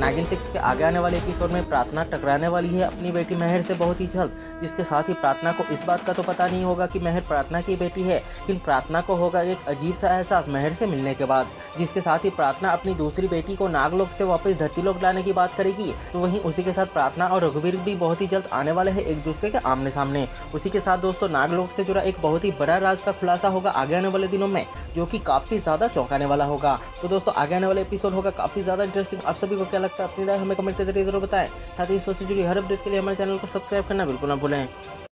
नागिन 6 के आगे आने वाले एपिसोड में प्रार्थना टकराने वाली है अपनी बेटी मेहर से बहुत ही जल्द, जिसके साथ ही प्रार्थना को इस बात का तो पता नहीं होगा कि मेहर प्रार्थना की बेटी है, लेकिन प्रार्थना को होगा एक अजीब सा एहसास मेहर से मिलने के बाद, जिसके साथ ही प्रार्थना अपनी दूसरी बेटी को नागलोक से वापस धरतीलोक लाने की बात करेगी। तो वहीं उसी के साथ प्रार्थना और रघुवीर भी बहुत ही जल्द आने वाले हैं एक दूसरे के आमने सामने। उसी के साथ दोस्तों नागलोक से जुड़ा एक बहुत ही बड़ा राज का खुलासा होगा आगे आने वाले दिनों में, जो कि काफी ज्यादा चौंकाने वाला होगा। तो दोस्तों आगे आने वाले एपिसोड होगा काफी ज्यादा इंटरेस्टिंग। आप सभी को क्या लगता है, अपनी राय हमें कमेंट के जरिए जरूर बताएं। साथ ही इस वक्त से जुड़ी हर अपडेट के लिए हमारे चैनल को सब्सक्राइब करना बिल्कुल ना भूलें।